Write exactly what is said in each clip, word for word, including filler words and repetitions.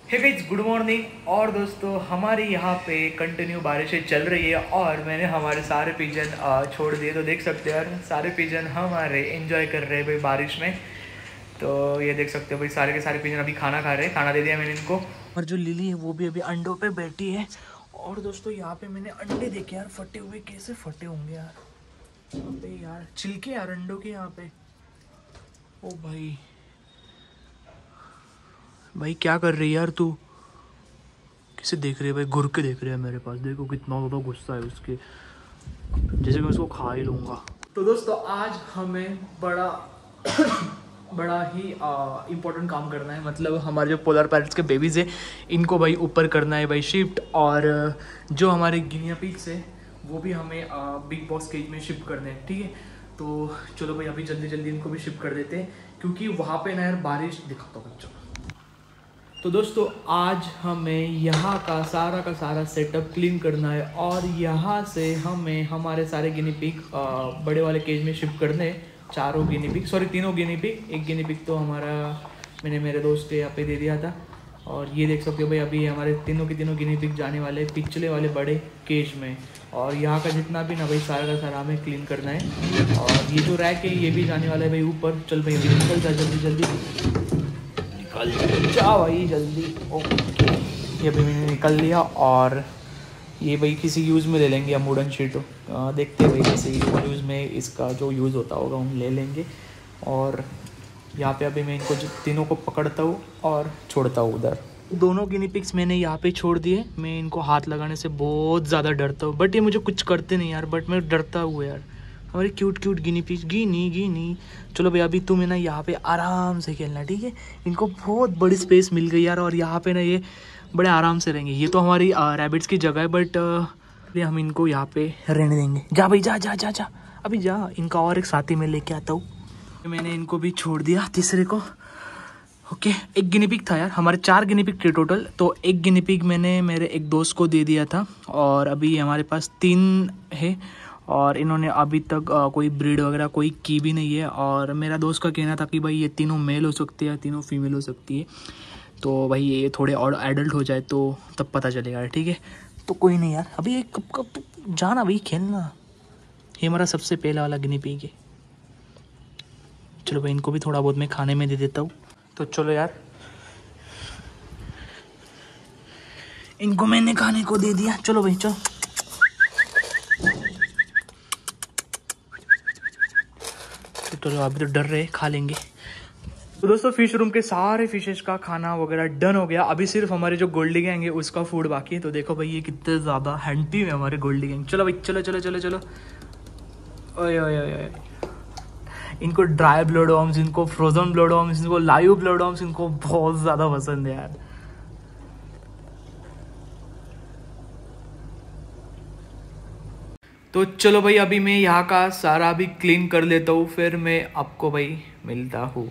Hey guys, good morning. और दोस्तों, हमारे यहाँ पे कंटिन्यू बारिशें चल रही है और मैंने हमारे सारे पिजन छोड़ दिए। तो देख सकते हो यार, सारे पिजन हमारे एंजॉय कर रहे हैं भाई बारिश में। तो ये देख सकते हो भाई, सारे के सारे पिजन अभी खाना खा रहे हैं। खाना दे दिया मैंने इनको। और जो लिली है वो भी अभी अंडों पे बैठी है। और दोस्तों यहाँ पे मैंने अंडे देखे यार, फटे हुए। कैसे फटे होंगे यार यहाँ पे, यार छिलके यार अंडों के यहाँ पे। ओ भाई भाई क्या कर रही है यार तू? किसे देख रही है भाई? घुर के देख रही है मेरे पास। देखो कितना ज़्यादा गुस्सा है उसके, जैसे मैं उसको खा ही लूँगा। तो दोस्तों आज हमें बड़ा बड़ा ही इम्पोर्टेंट काम करना है। मतलब हमारे जो पोलर पैरट्स के बेबीज़ है इनको भाई ऊपर करना है भाई शिफ्ट। और जो हमारे गिनिया पिग्स है वो भी हमें बिग बॉस केज में शिफ्ट करने हैं, ठीक है। तो चलो भाई अभी जल्दी जल्दी इनको भी शिफ्ट कर देते हैं, क्योंकि वहाँ पे ना यार बारिश दिखाता हूँ बच्चों। तो दोस्तों आज हमें यहाँ का सारा का सारा सेटअप क्लीन करना है और यहाँ से हमें हमारे सारे गिनी पिग बड़े वाले केज में शिफ्ट करने हैं। चारों गिनी पिग, सॉरी तीनों गिनी पिग। एक गिनी पिग तो हमारा मैंने मेरे दोस्त के यहाँ पे दे दिया था। और ये देख सकते हो भाई, अभी हमारे तीनों के तीनों गिनी पिग जाने वाले पिछले वाले बड़े केज में। और यहाँ का जितना भी ना भाई सारा का सारा हमें क्लीन करना है। और ये जो रैक है ये भी जाने वाला है भाई ऊपर। चल भाई अभी निकल जा जल्दी जल्दी, जा भाई जल्दी। ओके, ये अभी मैंने निकल लिया। और ये भाई किसी यूज़ में ले लेंगे हम वुडन शीट। देखते हैं भाई किसी यूज़ में इसका जो यूज़ होता होगा हम ले लेंगे। और यहाँ पे अभी मैं इनको तीनों को पकड़ता हूँ और छोड़ता हूँ उधर। दोनों गिनी पिग्स मैंने यहाँ पे छोड़ दिए। मैं इनको हाथ लगाने से बहुत ज़्यादा डरता हूँ, बट ये मुझे कुछ करते नहीं यार, बट मैं डरता हूँ यार। हमारी cute cute guinea pigs, guinea guinea. चलो भाई अभी तुम्हें ना यहाँ पे आराम से खेलना, ठीक है। इनको बहुत बड़ी स्पेस मिल गई यार, और यहाँ पे ना ये बड़े आराम से रहेंगे। ये तो हमारी रैबिट्स की जगह है, बट हम इनको यहाँ पे रहने देंगे। जा भाई जा जा जा जा अभी जा। इनका और एक साथी मैं लेके आता हूँ। मैंने इनको भी छोड़ दिया तीसरे को। ओके, एक गिनी पिग था यार, हमारे चार गिनी पिग थे टोटल। तो एक गिनी पिग मैंने मेरे एक दोस्त को दे दिया था और अभी हमारे पास तीन है। और इन्होंने अभी तक आ, कोई ब्रीड वगैरह कोई की भी नहीं है। और मेरा दोस्त का कहना था कि भाई ये तीनों मेल हो सकती है, तीनों फीमेल हो सकती है। तो भाई ये थोड़े और एडल्ट हो जाए तो तब पता चलेगा, ठीक है। तो कोई नहीं यार, अभी एक कब कब जाना भाई खेलना। ये हमारा सबसे पहला वाला गिनी पिग है। चलो भाई इनको भी थोड़ा बहुत मैं खाने में दे देता हूँ। तो चलो यार, इनको मैंने खाने को दे दिया। चलो भाई चलो। चलो अभी तो डर रहे, खा लेंगे। तो दोस्तों फिश रूम के सारे फिशेस का खाना वगैरह डन हो गया। अभी सिर्फ हमारे जो गोल्डी गैंग है उसका फूड बाकी है। तो देखो भाई ये कितने ज़्यादा हैंडी है हमारे गोल्डी गैंग। चलो भाई चलो चलो चलो चलो। ओए ओए ओए, इनको ड्राई ब्लड वॉर्म्स, इनको फ्रोजन ब्लड वॉर्म्स, इनको लाइव ब्लड वॉर्म्स इनको बहुत ज़्यादा पसंद है यार। तो चलो भाई अभी मैं यहाँ का सारा भी क्लीन कर लेता हूँ, फिर मैं आपको भाई मिलता हूँ।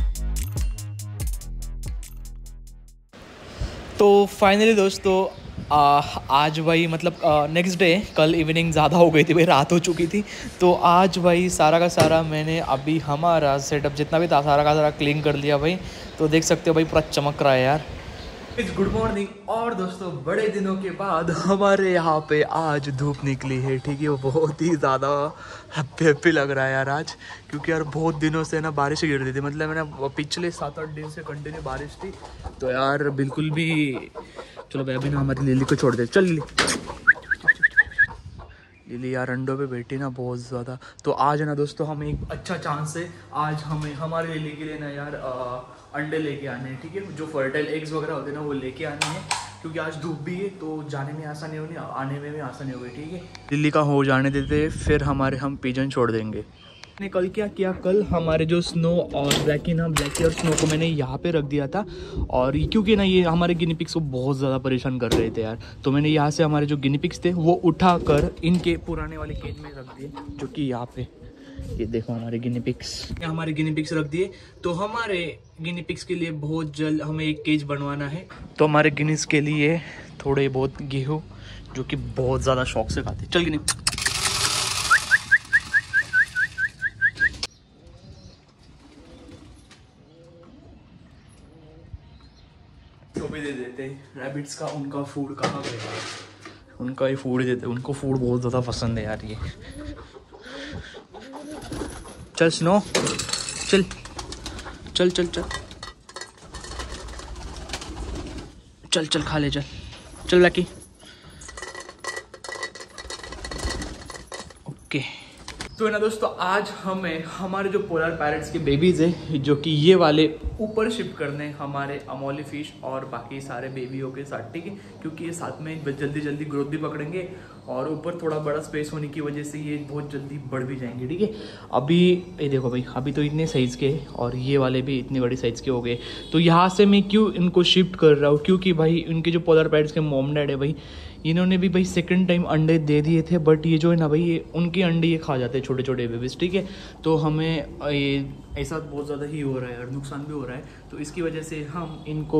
तो फाइनली दोस्तों आ, आज भाई मतलब नेक्स्ट डे, कल इवनिंग ज़्यादा हो गई थी भाई, रात हो चुकी थी। तो आज भाई सारा का सारा मैंने अभी हमारा सेटअप जितना भी था सारा का सारा क्लीन कर लिया भाई। तो देख सकते हो भाई पूरा चमक रहा है यार। Good morning. और दोस्तों बड़े दिनों के बाद हमारे यहाँ पे आज धूप निकली है, ठीक है। वो बहुत ही ज़्यादा हैप्पी हैप्पी लग रहा है यार आज, क्योंकि यार बहुत दिनों से ना बारिश गिर रही थी। मतलब मैंने पिछले सात आठ दिन से कंटिन्यू बारिश थी, तो यार बिल्कुल भी। चलो भाई अभी ना हमारी लिली को छोड़ दे। चल लिली, लिली यार अंडों पे बैठी ना बहुत ज़्यादा। तो आज ना दोस्तों हमें एक अच्छा चांस है, आज हमें हमारे लिली के लिए ना यार आ, अंडे लेके आने हैं, ठीक है। जो फर्टाइल एग्स वगैरह होते हैं ना वो लेके आने हैं, क्योंकि आज धूप भी है तो जाने में आसानी होगी, आने में भी आसानी होगी, ठीक है। लिली का हो जाने देते, फिर हमारे हम पिजन छोड़ देंगे। मैंने कल क्या किया, कल हमारे जो स्नो और ब्लैकी ना ब्लैकी और स्नो को मैंने यहाँ पे रख दिया था। और क्योंकि ना ये हमारे गिनी पिग्स को बहुत ज़्यादा परेशान कर रहे थे यार, तो मैंने यहाँ से हमारे जो गिनी पिग्स थे वो उठा कर इनके पुराने वाले केज में रख दिए, जो कि यहाँ पे ये देखो हमारे गिनी पिग्स, हमारे गिनी पिग्स रख दिए। तो हमारे गिनी पिग्स के लिए बहुत जल्द हमें एक केज बनवाना है। तो हमारे गिनीज के लिए थोड़े बहुत गेहूँ, जो कि बहुत ज़्यादा शौक से खाते। चल गिनी, तो भी दे देते रैबिट्स का। उनका फूड कहाँ गया, उनका ही फूड देते, उनको फूड बहुत ज़्यादा पसंद है यार ये। चल स्नो, चल चल चल चल चल चल खा ले, चल चल लकी। ओके तो है ना दोस्तों, आज हमें हमारे जो पोलर पैरट्स के बेबीज है, जो कि ये वाले ऊपर शिफ्ट करने हमारे अमोली फिश और बाकी सारे बेबियों के साथ, ठीक है। क्योंकि ये साथ में जल्दी जल्दी ग्रोथ भी पकड़ेंगे और ऊपर थोड़ा बड़ा स्पेस होने की वजह से ये बहुत जल्दी बढ़ भी जाएंगे, ठीक है। अभी ये देखो भाई, अभी तो इतने साइज़ के और ये वाले भी इतने बड़े साइज़ के हो गए। तो यहाँ से मैं क्यों इनको शिफ्ट कर रहा हूँ, क्योंकि भाई इनके जो पोलर पैरट्स के मॉम डैड है भाई, इन्होंने भी भाई सेकंड टाइम अंडे दे दिए थे। बट ये जो है ना भाई, ये उनके अंडे ये खा जाते हैं, छोटे छोटे बेबीज, ठीक है। तो हमें ये ऐसा बहुत ज़्यादा ही हो रहा है और नुकसान भी हो रहा है, तो इसकी वजह से हम इनको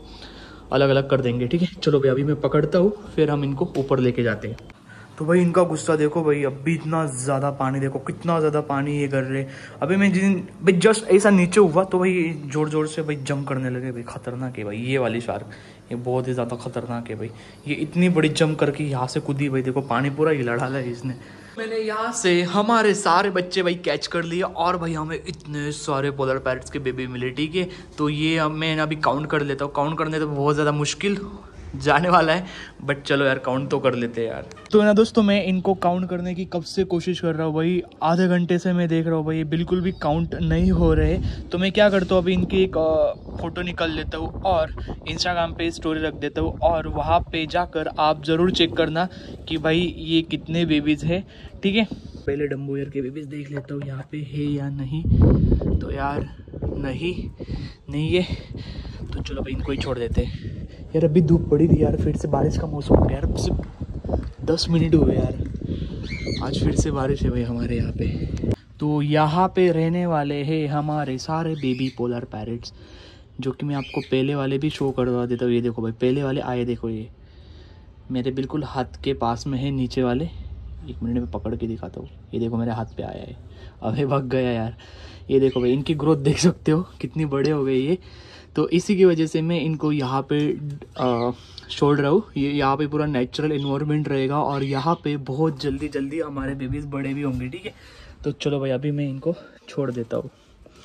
अलग अलग कर देंगे, ठीक है। चलो भाई अभी मैं पकड़ता हूँ, फिर हम इनको ऊपर लेके जाते हैं। तो भाई इनका गुस्सा देखो भाई, अभी इतना ज़्यादा पानी देखो, कितना ज़्यादा पानी ये कर रहे। अभी मैं जिन भाई जस्ट ऐसा नीचे हुआ तो भाई जोर जोर से भाई जंप करने लगे भाई। खतरनाक है भाई ये वाली शार्क, ये बहुत ही ज़्यादा खतरनाक है भाई। ये इतनी बड़ी जंप करके यहाँ से कूदी भाई, देखो पानी पूरा हिला डाला है इसने। मैंने यहाँ से हमारे सारे बच्चे भाई कैच कर लिए और भाई हमें इतने सारे पोलर पैरट्स के बेबी मिले, ठीक है। तो ये मैं अभी काउंट कर लेता हूँ। काउंट करने तो बहुत ज़्यादा मुश्किल जाने वाला है, बट चलो यार काउंट तो कर लेते हैं यार। तो ना दोस्तों, मैं इनको काउंट करने की कब से कोशिश कर रहा हूँ भाई, आधे घंटे से मैं देख रहा हूँ भाई, बिल्कुल भी काउंट नहीं हो रहे। तो मैं क्या करता हूँ, अभी इनकी एक फ़ोटो निकाल लेता हूँ और इंस्टाग्राम पे स्टोरी रख देता हूँ, और वहाँ पे जाकर आप ज़रूर चेक करना कि भाई ये कितने बेबीज़ है, ठीक है। पहले डम्बोयर के बेबीज़ देख लेता हूँ यहाँ पे है या नहीं। तो यार नहीं नहीं है, तो चलो भाई इनको ही छोड़ देते हैं यार। अभी धूप पड़ी थी यार, फिर से बारिश का मौसम हो गया यार। सिर्फ दस मिनट हुए यार, आज फिर से बारिश है भाई हमारे यहाँ पे। तो यहाँ पे रहने वाले हैं हमारे सारे बेबी पोलर पैरट्स, जो कि मैं आपको पहले वाले भी शो करवा देता हूँ। ये देखो भाई पहले वाले आए, देखो ये मेरे बिल्कुल हाथ के पास में है नीचे वाले। एक मिनट में पकड़ के दिखाता हूँ, ये देखो मेरे हाथ पे आया है, अबे भाग गया यार। ये देखो भाई इनकी ग्रोथ देख सकते हो कितनी बड़े हो गए ये। तो इसी की वजह से मैं इनको यहाँ पे छोड़ रहा हूँ। ये यहाँ पे पूरा नेचुरल इन्वायरमेंट रहेगा और यहाँ पे बहुत जल्दी जल्दी हमारे बेबीज़ बड़े भी होंगे, ठीक है। तो चलो भाई अभी मैं इनको छोड़ देता हूँ।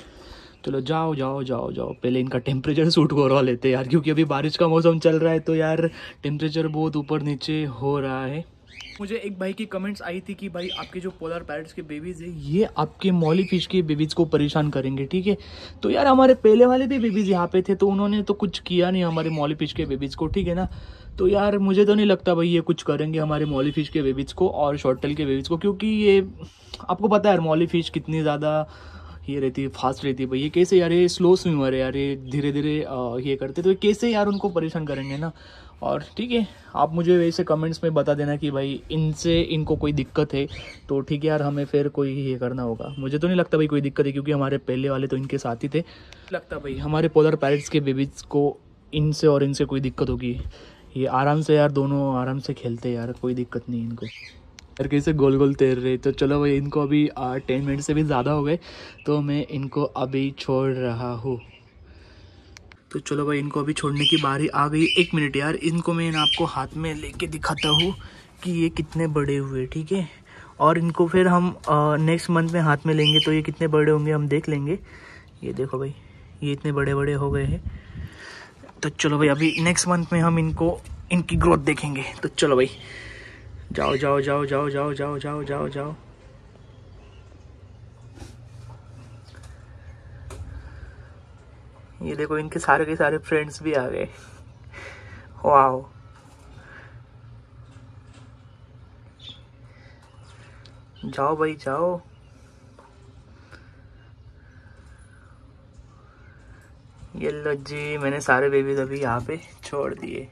चलो जाओ जाओ जाओ जाओ, पहले इनका टेम्परेचर सूट करवा लेते हैं यार, क्योंकि अभी बारिश का मौसम चल रहा है, तो यार टेम्परेचर बहुत ऊपर नीचे हो रहा है। मुझे एक भाई की कमेंट्स आई थी कि भाई आपके जो पोलर पैरट्स के बेबीज़ है ये आपके मॉली फिश के बेबीज़ को परेशान करेंगे, ठीक है। तो यार हमारे पहले वाले भी बेबीज़ यहाँ पे थे, तो उन्होंने तो कुछ किया नहीं हमारे मॉली फिश के बेबीज़ को, ठीक है ना। तो यार मुझे तो नहीं लगता भाई ये कुछ करेंगे हमारे मॉली फिश के बेबीज़ को और शॉर्ट टेल के बेबीज़ को, क्योंकि ये आपको पता है यार मॉली फिश कितनी ज़्यादा ये रहती है, फास्ट रहती है भाई। ये कैसे यार, ये स्लो स्विमर है यार, ये धीरे धीरे ये करते, तो कैसे यार उनको परेशान करेंगे ना। और ठीक है, आप मुझे वैसे कमेंट्स में बता देना कि भाई इनसे इनको कोई दिक्कत है, तो ठीक है यार हमें फिर कोई ये करना होगा। मुझे तो नहीं लगता भाई कोई दिक्कत है, क्योंकि हमारे पहले वाले तो इनके साथ ही थे। लगता भाई हमारे पोलर पैरट्स के बेबीज़ को इनसे और इनसे कोई दिक्कत होगी, ये आराम से यार, दोनों आराम से खेलते यार, कोई दिक्कत नहीं इनको यार। कैसे गोल गोल तैर रहे। तो चलो भाई, इनको अभी टेन मिनट से भी ज़्यादा हो गए, तो मैं इनको अभी छोड़ रहा हूँ। तो चलो भाई, इनको अभी छोड़ने की बारी आ गई। एक मिनट यार, इनको मैं आपको हाथ में लेके दिखाता हूँ कि ये कितने बड़े हुए, ठीक है। और इनको फिर हम नेक्स्ट मंथ में हाथ में लेंगे, तो ये कितने बड़े होंगे हम देख लेंगे। ये देखो भाई, ये इतने बड़े बड़े हो गए हैं। तो चलो भाई, अभी नेक्स्ट मंथ में हम इनको इनकी ग्रोथ देखेंगे। तो चलो भाई, जाओ जाओ जाओ जाओ जाओ जाओ जाओ जाओ जाओ। ये देखो, इनके सारे के सारे फ्रेंड्स भी आ गए। वाओ, जाओ भाई जाओ। ये लो जी, मैंने सारे बेबीज अभी यहाँ पे छोड़ दिए।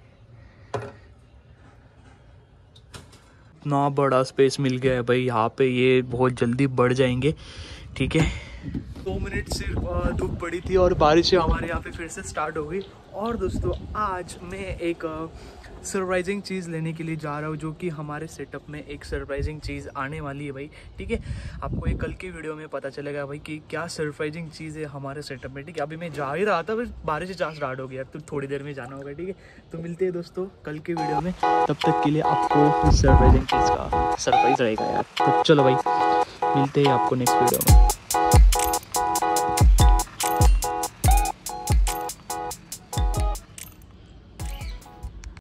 इतना बड़ा स्पेस मिल गया है भाई यहाँ पे, ये बहुत जल्दी बढ़ जाएंगे, ठीक है। दो मिनट सिर्फ धूप पड़ी थी और बारिश हमारे यहाँ पे फिर से स्टार्ट हो गई। और दोस्तों, आज मैं एक सरप्राइजिंग चीज़ लेने के लिए जा रहा हूँ, जो कि हमारे सेटअप में एक सरप्राइजिंग चीज़ आने वाली है भाई, ठीक है। आपको एक कल की वीडियो में पता चलेगा भाई कि क्या सरप्राइजिंग चीज़ है हमारे सेटअप में, ठीक है। अभी मैं जा ही रहा था, फिर बारिश से स्टार्ट हो गया, तो थोड़ी देर में जाना होगा, ठीक है। तो मिलते हैं दोस्तों कल के वीडियो में, तब तक के लिए आपको सरप्राइजिंग चीज़ का सरप्राइज रहेगा यार। तो चलो भाई, मिलते हैं आपको नेक्स्ट वीडियो में।